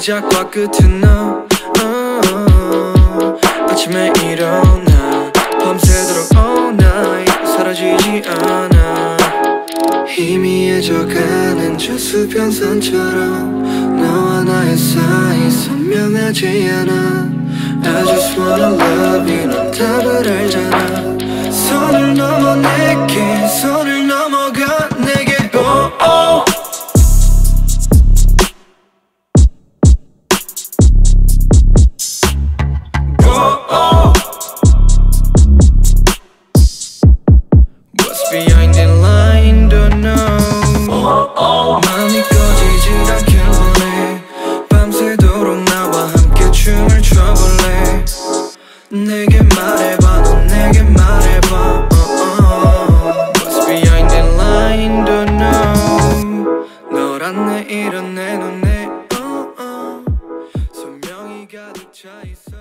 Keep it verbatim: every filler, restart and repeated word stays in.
시작과 끝은 너 uh, 아침에 일어나 밤새도록 all night 사라지지 않아 희미해져가는 저 수평선처럼 너와 나의 사이 선명하지 않아 I just wanna love you 넌 답을 알잖아 선을 넘어 내게 선을 넘어가 내게 oh, oh. Behind the line, don't know. Oh, oh. 마음이 꺼지질 않길 원해. 밤새도록 나와 함께 춤을 춰볼래. 내게 말해봐, 넌 내게 말해봐. Oh, oh. What's behind the line, don't know. 너란 내일은 내 눈에 oh, oh. 선명히 가득 차 있어.